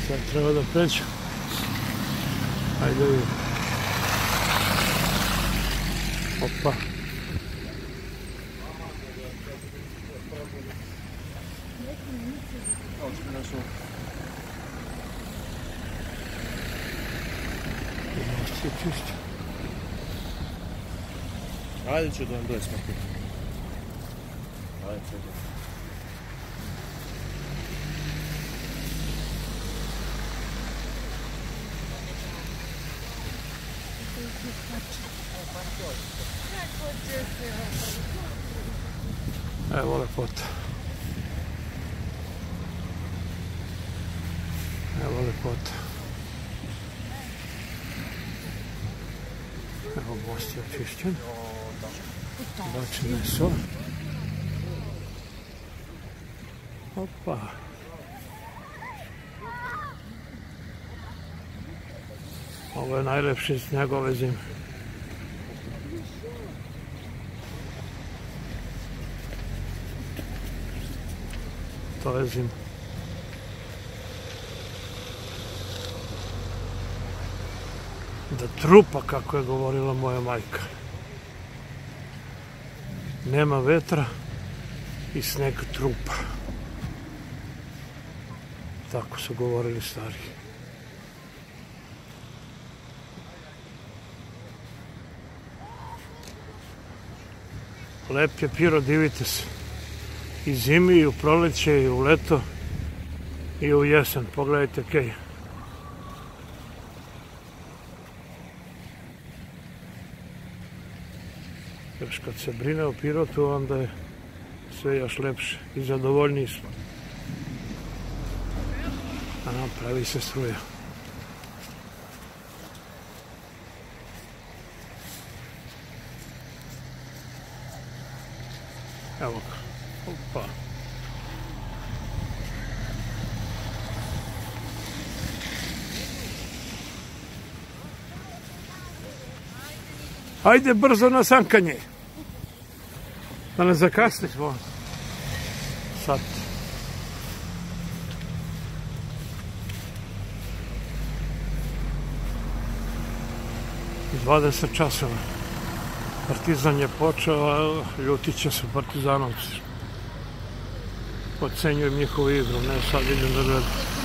Sad treba da pređem. Ajde vidim. Opa. Most je čišćen. Ajde ću da vam dođe smrti. Ajde ću da. Evo lepota. Evo lepota. Evo most je očišćen. Bačena je sol. Opa. Ovo je najlepši sneg ove zime. To je zima. Da trupa, kako je govorila moja majka. Nema vetra i sneg trupa. Tako su govorili stari. Lep je Pirot, divite se. I zimi, i u proleće, i u leto, i u jesen. Pogledajte kaj. Još kad se brine o Pirotu, onda je sve još lepše i zadovoljniji smo. A pravi se struja. Evo ga. Opa. Ajde brzo na sankanje. Da ne zakasnimo. Sad. 20 časova. Partizan je počeo, a ljutit će se partizanovci. Ocenjujem njihovu igru, ne sad idem da gledam.